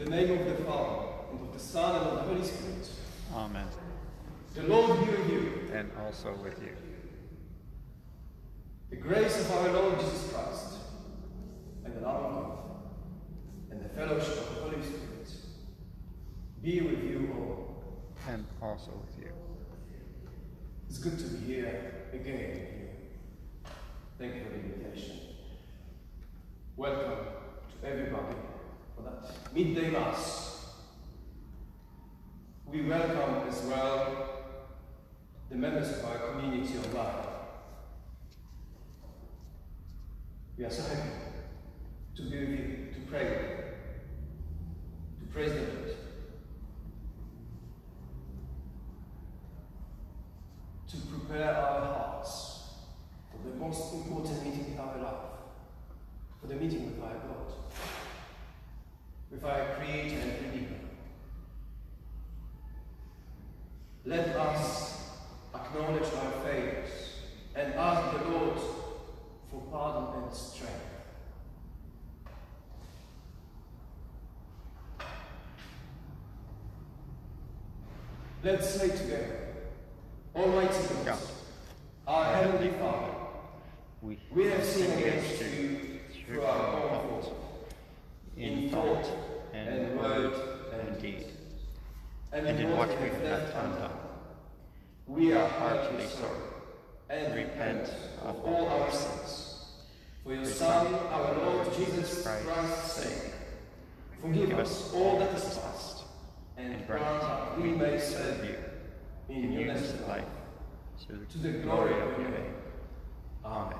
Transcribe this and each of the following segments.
the name of the Father, and of the Son, and of the Holy Spirit. Amen. The Lord be with you. And also with you. The grace of our Lord Jesus Christ, and the love of God, and the fellowship of the Holy Spirit be with you all. And also with you. It's good to be here again with you. Thank you for the invitation. Welcome to everybody for that midday mass. We welcome as well the members of our community online. We are so happy to be with you, to pray with you, to praise the Lord, to prepare our hearts for the most important meeting in our life, for the meeting with our God, with our Creator and Redeemer. Let us acknowledge our failures and ask the Lord for pardon and strength. Let's say together, Almighty God, our Heavenly Father, we have sinned against you through our own fault, in thought and word and deed, and in what we have left undone. We are heartily sorry and repent of all our sins. For your Son, our Lord Jesus Christ's sake, forgive us all that is past, and grant that we may serve you in newness of life, to the glory of your name. Amen.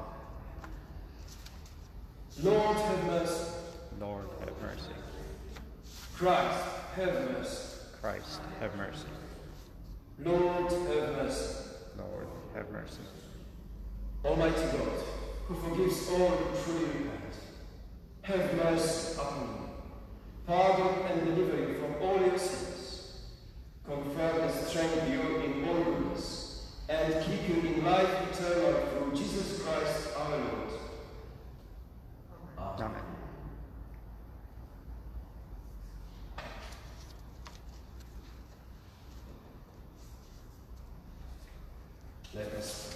Lord, have mercy. Lord, have mercy. Christ, have mercy. Christ, have mercy. Lord, have mercy. Lord, have mercy. Almighty God, who forgives all who truly repent, have mercy upon you. Pardon and deliver you from all your sins. Confirm and strengthen you in all goodness, and keep you in life eternal through Jesus Christ our Lord. Amen. Amen. Let us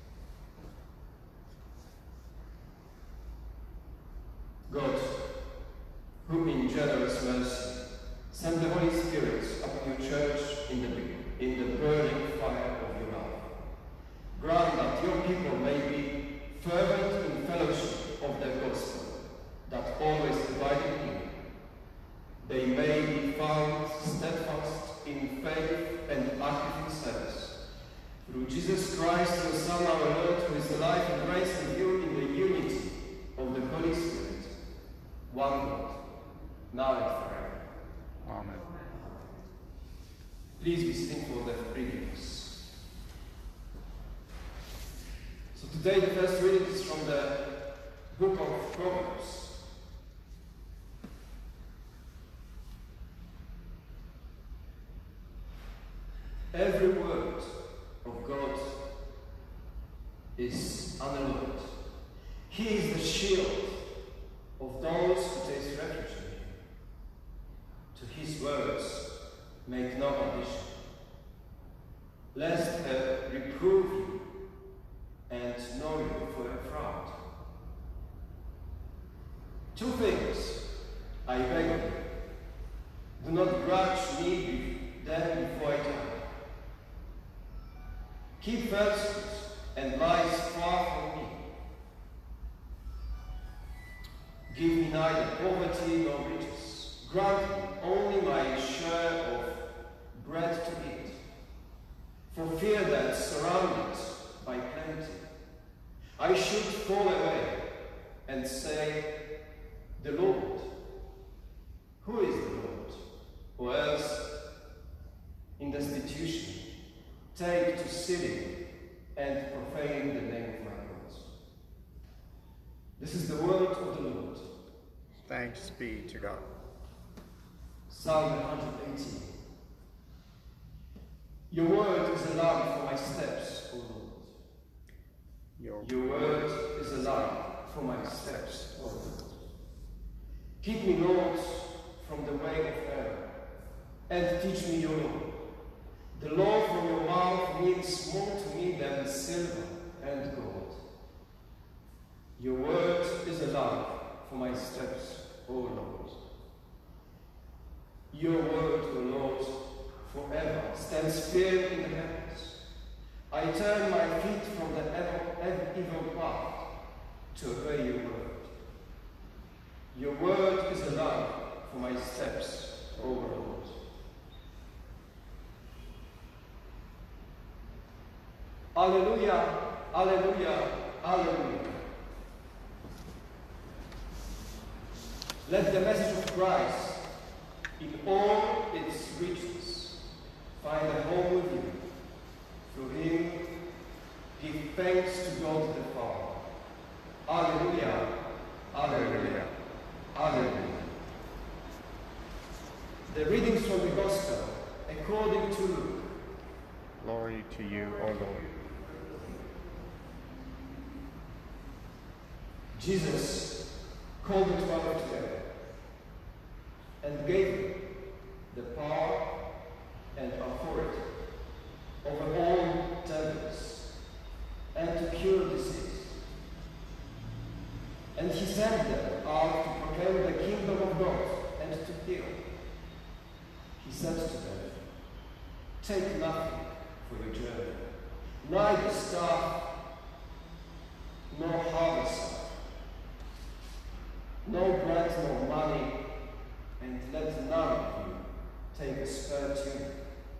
pray. God, who in generous mercy sent the Holy Spirit upon your church in the burning fire of your love, grant that your people may be fervent in fellowship of the gospel, that always abiding in you, they may be found steadfast in faith and active in service. Through Jesus Christ, your Son, our Lord, who is alive and raised with you in the unity of the Holy Spirit, one God, now and forever. Amen. Please be sitting for the readings. So today the first reading is from the book of Proverbs. Every word of God is unalloyed. He is the shield of those who take refuge in him. To his words make no addition, lest he reprove you and know you for a fraud. Two things I beg of you. Do not grudge me them before I die. Keep falsehood and lies far from me. Give me neither poverty nor riches. Grant me only my share of bread to eat. For fear that, surrounded by plenty, I should fall away and say, the Lord. Who is the Lord? Or else, in destitution, take to stealing and profaning the name of my God. This is the word of the Lord. Thanks be to God. Psalm 118. Your word is a lamp for my steps, O Lord. Your word is a lamp for my steps, O Lord. Keep me, Lord, from the way of error, and teach me your law. The law from your mouth means more to me than silver and gold. Your word is a lamp for my steps, O Lord. Your word, O Lord, forever stands firm in the heavens. I turn my feet from the evil path to obey your word. Your word is a lamp for my steps, O Lord. Alleluia, alleluia, alleluia. Let the message of Christ, in all its riches, find a home with you. Through him, give thanks to God the Father. Alleluia, alleluia, alleluia. The readings from the Gospel according to Luke. Glory to you, O Lord. Jesus called the 12 together and gave them the power and authority over all devils and to cure disease. And he sent them out to proclaim the kingdom of God and to heal. He said to them, take nothing for your journey, neither staff nor harvest, no bread nor money, and let none of you take a spare tunic.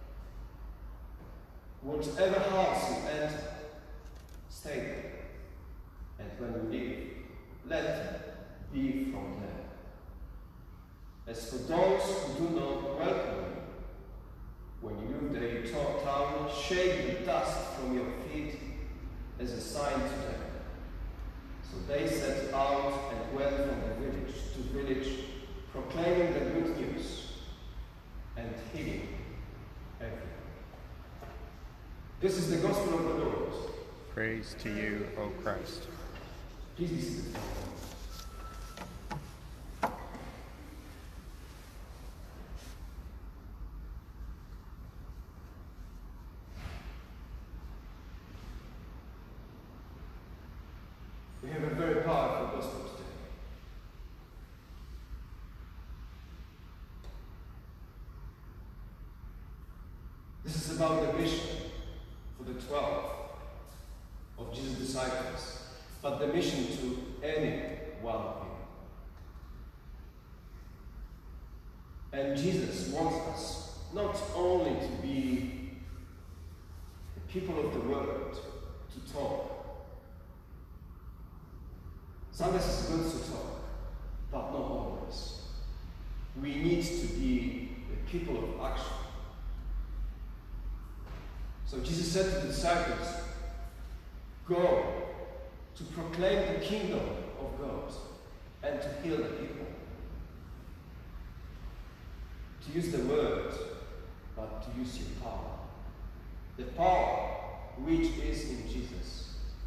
Whatever house you enter, stay there, and when you leave, let it be from there. As for those who do not welcome you, when you leave the town, shake the dust from your feet as a sign to them. So they set out and went from the village to village, proclaiming the good news and healing everyone. This is the gospel of the Lord. Praise to you, O Christ. Please be seated. We have a very powerful gospel today. This is about the mission for the 12 of Jesus' disciples, but the mission to any one of you. And Jesus wants us not only to be the people of the word, to talk. Sometimes it's good to talk, but not always. We need to be the people of action. So Jesus said to the disciples, go to proclaim the kingdom of God and to heal the people. To use the word, but to use your power. The power which is in Jesus.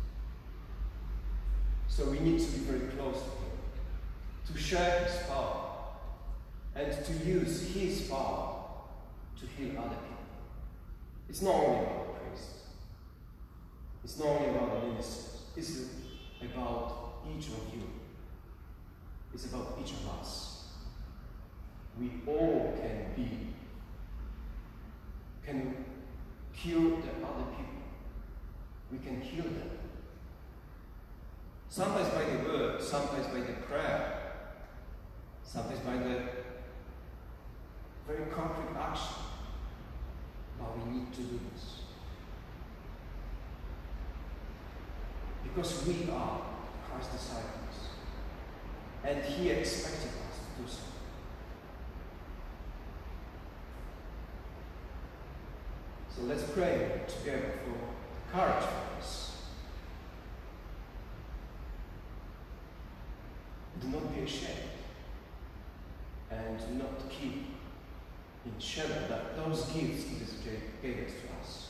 So we need to be very close to him, to share his power, and to use his power to heal other people. It's not only about the priest. It's not only about the ministers. It's about each of you. It's about each of us. We all can cure the other people. We can heal them. Sometimes by the word, sometimes by the prayer, sometimes by the very concrete action. But we need to do this. Because we are Christ's disciples. And he expected us to do so. So let's pray together for courage for us. Do not be ashamed. And do not keep in shadow that those gifts Jesus gave it to us.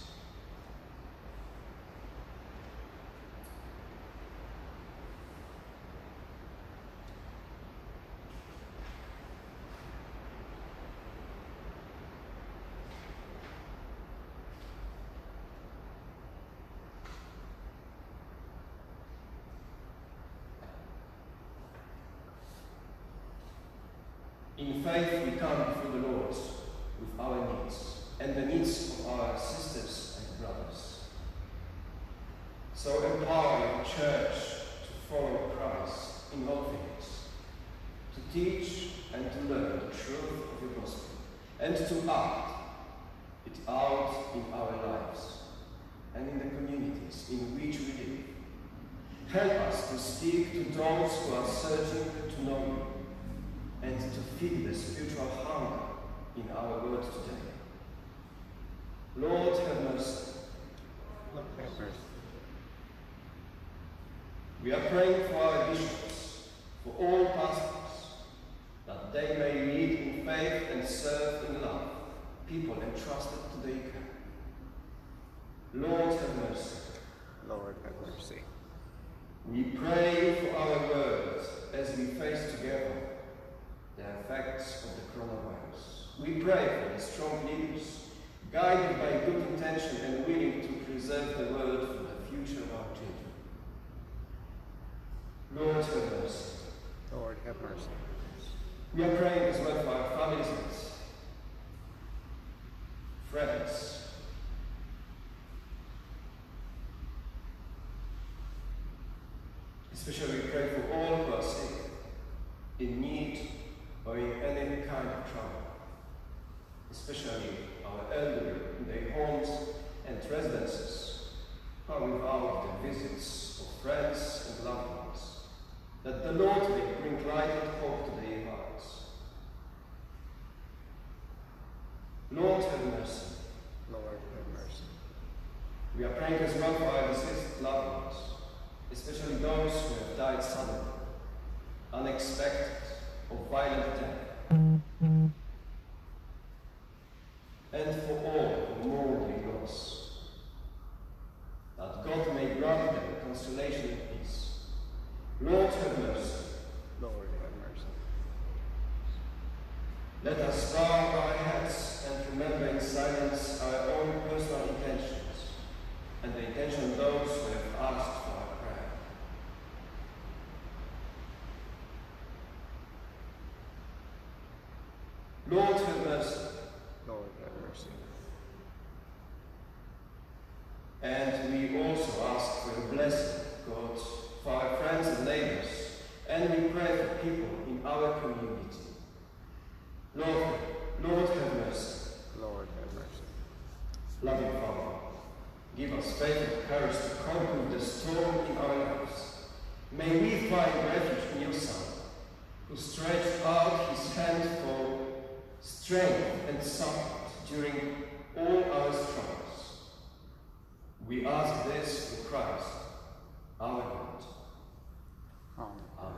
In faith we come before the Lord with our needs and the needs of our sisters and brothers. So empower your church to follow Christ in all things, to teach and to learn the truth of your gospel, and to act it out in our lives and in the communities in which we live. Help us to speak to those who are searching to know you and to feed the spiritual hunger in our world today. Lord, have mercy. Lord, have mercy. We are praying for our bishops, for all pastors, that they may lead in faith and serve in love people entrusted to their care. Lord, have mercy. Lord, have mercy. We pray for our world as we face together the effects of the coronavirus. We pray for the strong leaders, guided by good intention and willing to preserve the world for the future of our children. Lord, have mercy. Lord, have mercy. We are praying as well for our families and friends. Especially we pray for all who are sick, in need, or in any kind of trouble. Especially our elderly in their homes and residences, who are without the visits of friends and loved ones. That the Lord may bring light and hope to their hearts. Lord, have mercy. Lord, have mercy. We are praying as well for our deceased loved ones, especially those who have died suddenly, unexpected, or violent death. And for all who mourn their loss, that God may grant them consolation and peace. Lord, have mercy. Lord, have mercy. Let us bow our heads and remember in silence our own personal intentions and the intention of those who have asked for our prayer. Lord, have mercy. Lord, have mercy. And we also ask for your blessing, God, for our friends and neighbors, and we pray for people in our community. Lord, have mercy. Lord, have mercy. Loving Father, give us faith and courage to cope with the storm in our lives. May we find refuge in your Son, who stretched out his hand for strength and support during all our struggles. We ask this through Christ, our Lord. Amen. Amen.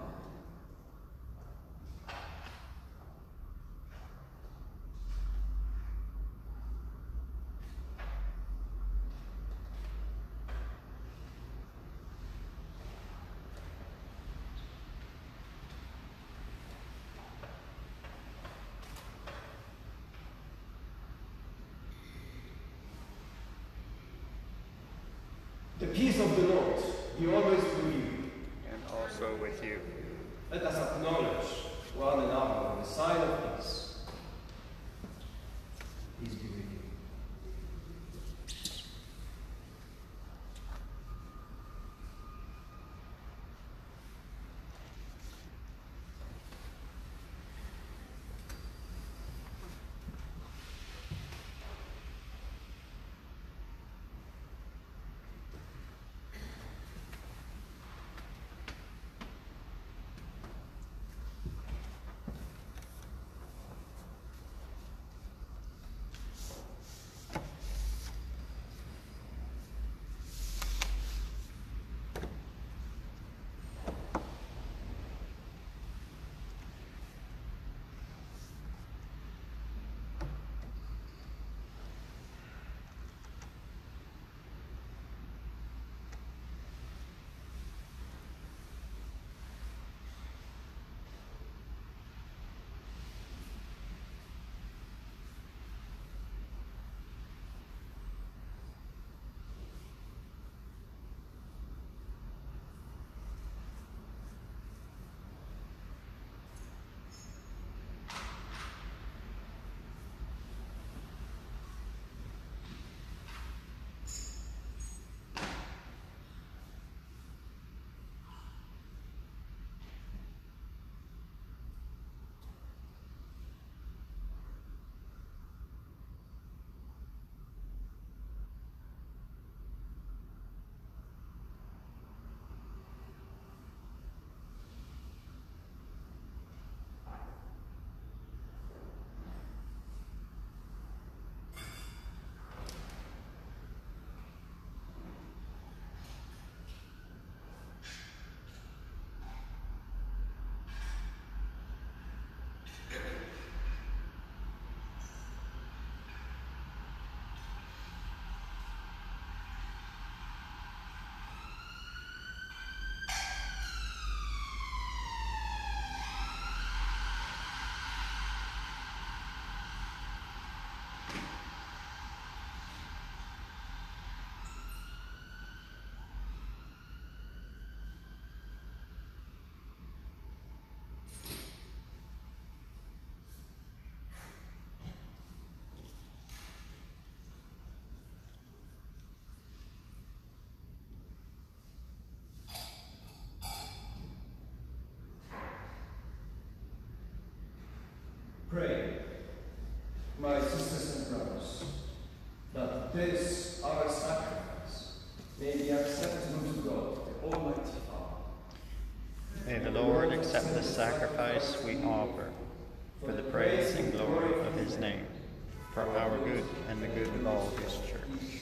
The peace of the Lord be always with you. And also with you. Let us acknowledge one another with the sign of peace. Peace be with you. brothers, that this, our sacrifice, may be acceptable to God, the Almighty Father. May the Lord accept the sacrifice we offer for the praise and glory of his name, for our good and the good of all his church.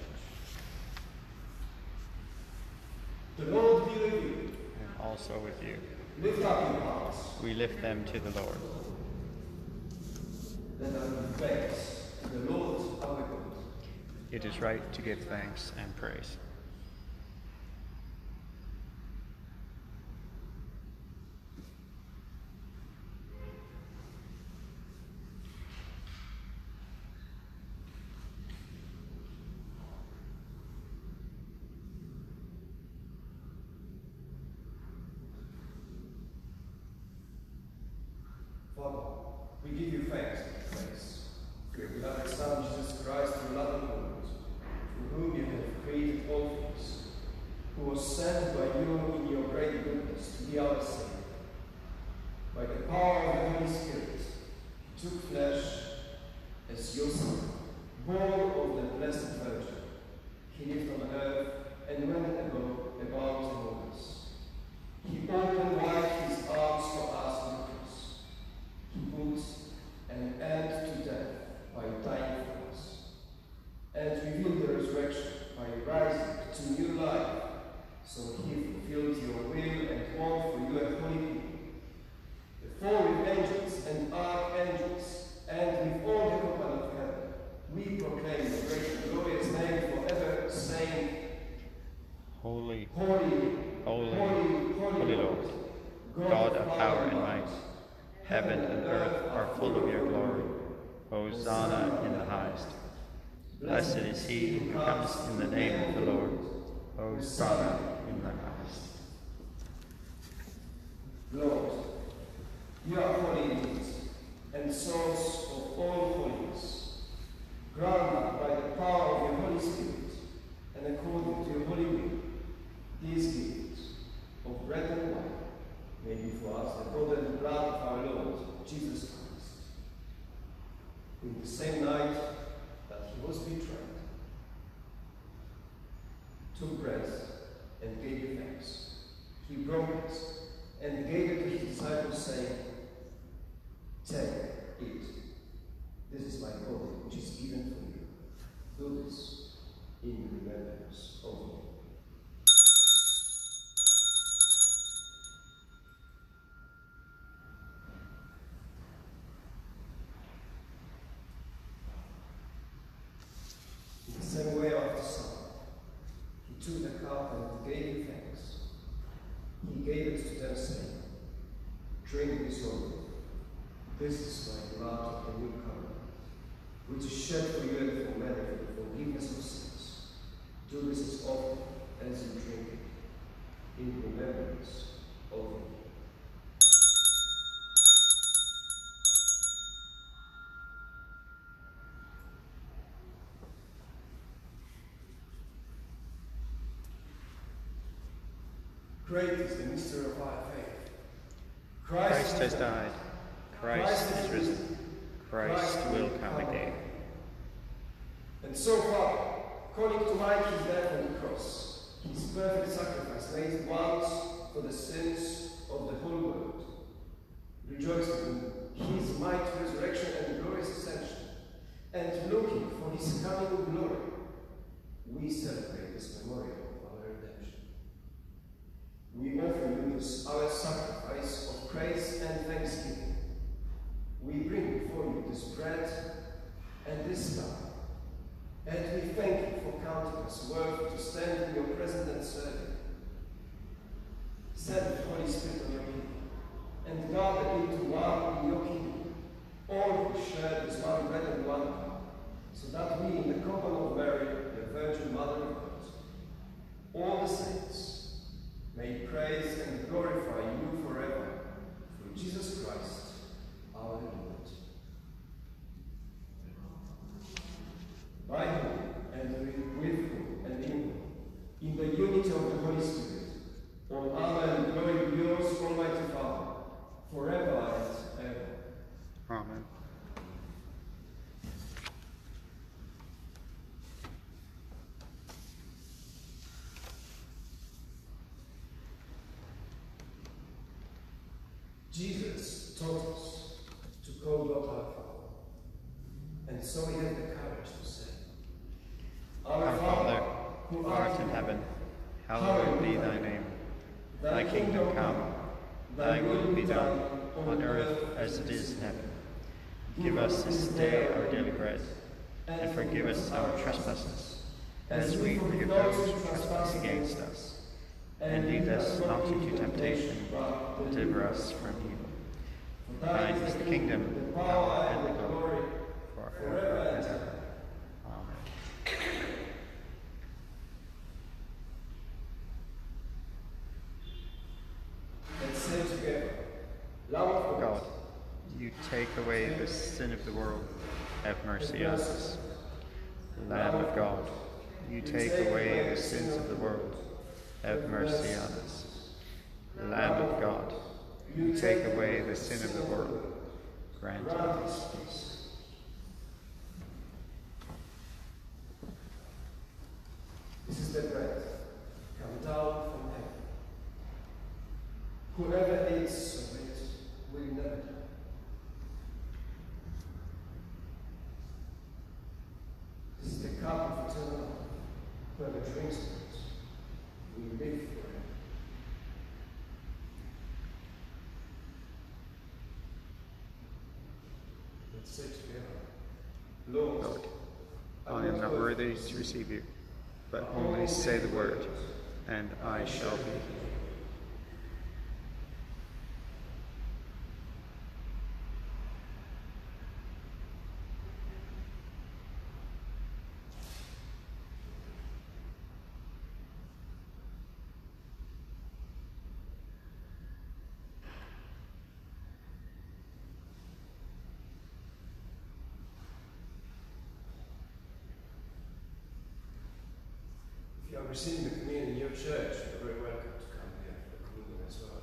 The Lord be with you. And also with you. Lift up your hearts. We lift them to the Lord. Let us give thanks to the Lord our God. It is right to give thanks and praise. Father, we give you thanks and praise. We have established Jesus Christ, your loving Lord, through whom you have created all things, who was sent by you in your great goodness to be our Saviour. By the power of the Holy Spirit, he took flesh as your Son, born of the Blessed Virgin. He lived on earth and went about among us. He opened wide his arms for us on the cross. He put an end to death by dying for us, and revealed the resurrection by rising to new life. So he fulfilled your will and won for you a holy people. Before with angels and archangels, and with all the company of heaven, we proclaim the great and glorious name forever, saying, Holy, Holy, holy, holy Lord, God of power and might, heaven and earth are full of your glory. Hosanna in the highest. Blessed is he who comes in the name of the Lord. Hosanna in the highest. Lord, you are holy indeed, and source of all holiness. Grant by the power of your Holy Spirit, and according to your holy will, these gifts of bread and wine may be for us the body and blood of our Lord Jesus Christ. In the same night that he was betrayed, took bread and gave you thanks. He broke it and gave it to his disciples, saying, Take, eat. This is my body, which is given for you. Do this in remembrance of me. In the same way after supper, he took the cup and gave you thanks. He gave it to them, saying, Drink this all. This is my blood of the new covenant, which is shed for you and for many for the forgiveness of sins. Do this as often as you drink it, in remembrance of me. Great is the mystery of our faith. Christ has died. Christ is risen. Christ will come again. And so far, calling to mind his death on the cross, his perfect sacrifice made once for the sins of the whole world, rejoicing in his mighty resurrection and glorious ascension, and looking for his coming glory, we celebrate this memorial of our redemption. We offer you this our sacrifice of praise and thanksgiving. We bring before you this bread and this cup, and we thank you for counting us worthy to stand in your presence and serve you. Send the Holy Spirit on your people, and gather into one in your kingdom, all who share this one bread and one cup, so that we, in the company of Mary, the Virgin Mother of God, all the saints, may praise and glorify you forever, through Jesus Christ, our Lord. By whom, and with whom, and in whom, in the unity of the Holy Spirit, all honor and glory be yours, Almighty Father, forever and ever. Amen. who art in heaven, hallowed be thy name. Thy kingdom come, thy will be done, on earth as it is in heaven. Give us this day our daily bread, and forgive us our trespasses, as we forgive those who trespass against us. And lead us not into temptation, but deliver us from evil. For thine is the kingdom, the power, and the glory, forever and ever. Amen. Let's say together, Lamb of God, you take away the sin of the world, have mercy on us. Lamb of God, you take away the sins of the world, have mercy on us. Lamb of God, you take away the sin of the world, grant us peace. This is the bread come down from heaven. Whoever eats of it will never die. This is the cup of eternal life. Whoever drinks of it will live forever. Let's say together, Lord, I am not worthy to receive you, but only say the word, and I shall be healed. if you are receiving the communion in your church, you're very welcome to come here for the communion as well.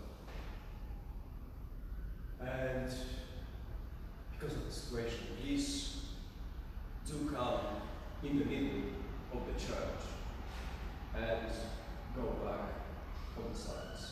And because of the situation, please do come in the middle of the church and go back on the sides.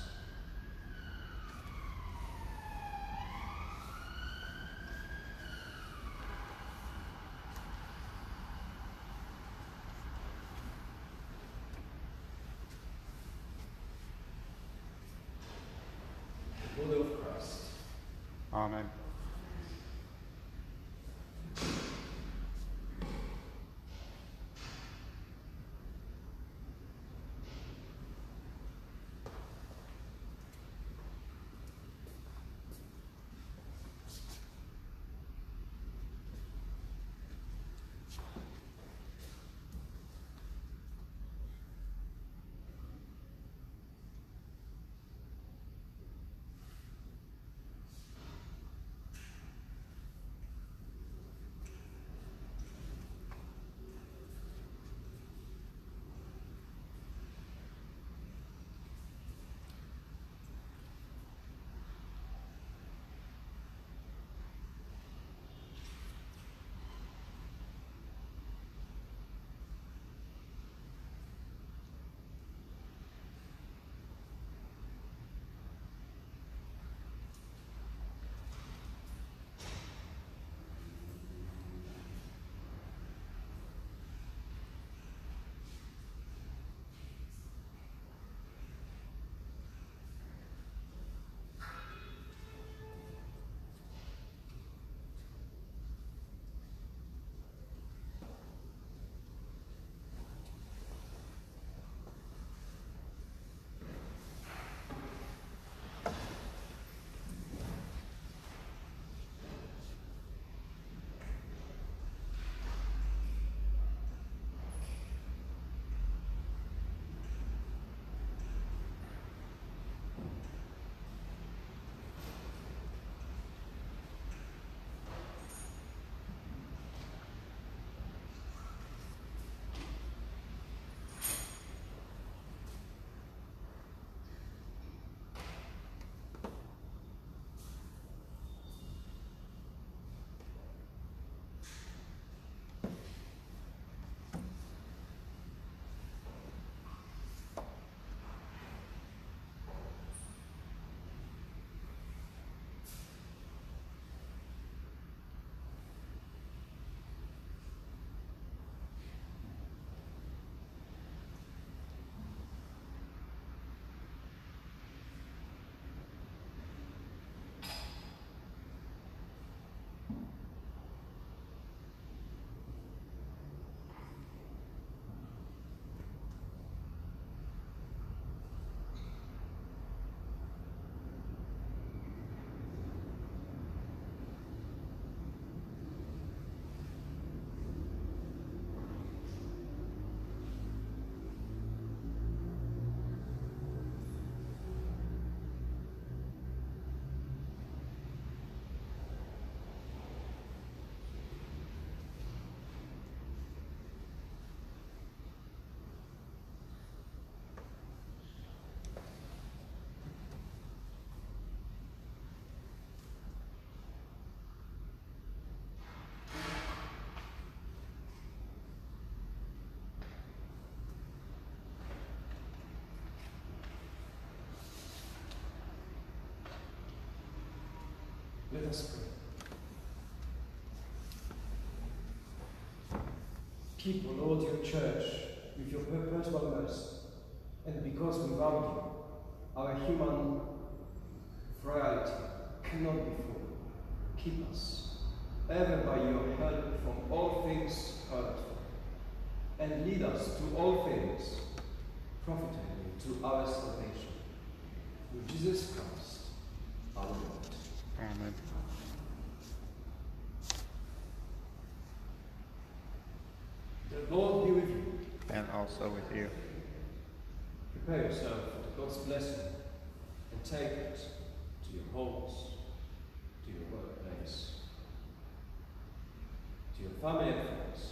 The body of Christ. Amen. us pray. Keep, O Lord, your church with your perpetual mercy, and because without you, our human frailty cannot be full. Keep us, ever by your help, from all things hurtful, and lead us to all things profitable to our salvation. Through Jesus Christ, our Lord. Amen. The Lord be with you. And also with you. Prepare yourself for God's blessing and take it to your homes, to your workplace, to your family and friends.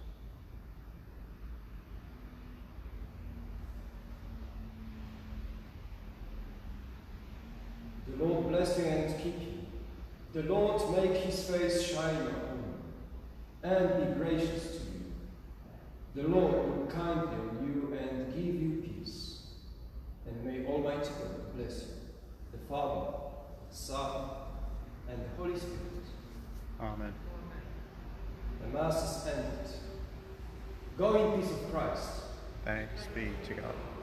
The Lord bless you and keep you. The Lord make his face shine upon you and be gracious to you. The Lord look kindly on you and give you peace. And may Almighty God bless you, the Father, the Son, and the Holy Spirit. Amen. The Mass is ended. Go in peace of Christ. Thanks be to God.